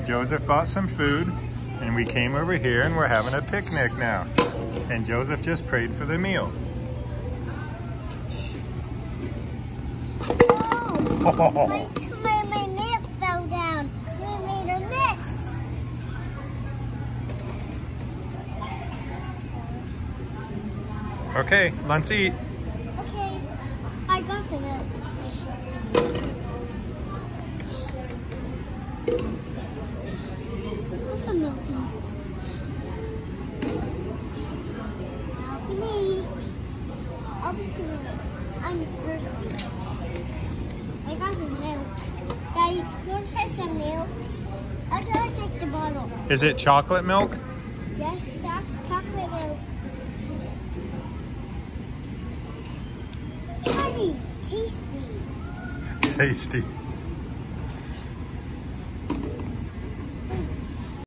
Joseph bought some food and we came over here and we're having a picnic now. And Joseph just prayed for the meal. Oh, my milk fell down. We made a mess. Okay, let's eat. Okay, I got some milk. There's some milk in this. Now we can eat. I'm thirsty. I got some milk. Daddy, you want to try some milk? I'll try to take the bottle. Is it chocolate milk? Yes, that's chocolate milk. Daddy, tasty. Tasty.